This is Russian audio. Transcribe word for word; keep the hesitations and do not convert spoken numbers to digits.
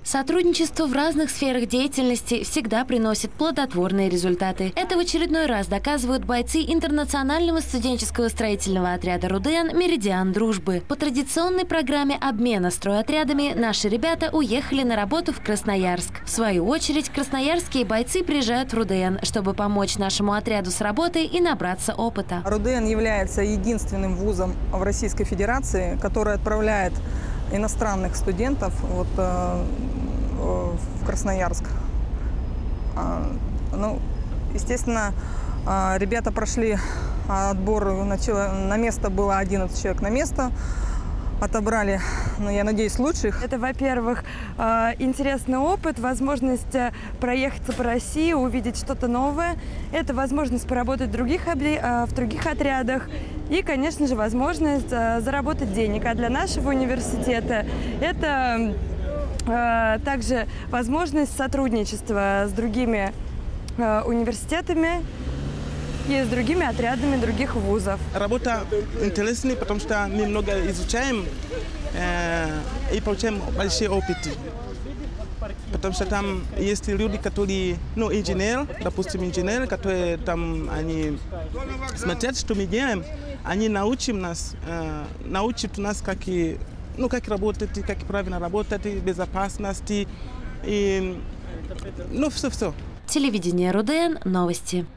Сотрудничество в разных сферах деятельности всегда приносит плодотворные результаты. Это в очередной раз доказывают бойцы интернационального студенческого строительного отряда «Руден» «Меридиан Дружбы». По традиционной программе обмена стройотрядами наши ребята уехали на работу в Красноярск. В свою очередь, красноярские бойцы приезжают в «Руден», чтобы помочь нашему отряду с работой и набраться опыта. «Руден» является единственным вузом в Российской Федерации, который отправляет иностранных студентов вот, э, в Красноярск. А, ну, естественно, э, ребята прошли отбор, начало, на место было одиннадцать человек на место. Отобрали, ну, я надеюсь, лучших. Это, во-первых, интересный опыт, возможность проехаться по России, увидеть что-то новое. Это возможность поработать в других, в других отрядах. И, конечно же, возможность заработать денег. А для нашего университета это также возможность сотрудничества с другими университетами и с другими отрядами других вузов. Работа интересная, потому что мы много изучаем э, и получаем большие опыты. Потому что там есть люди, которые, ну, инженер, допустим, инженеры, которые там, они смотрят, что мы делаем, они научат нас, э, научат нас, как, и, ну, как работать, как правильно работать, безопасности, и, ну, все-все. Телевидение «Руден», новости.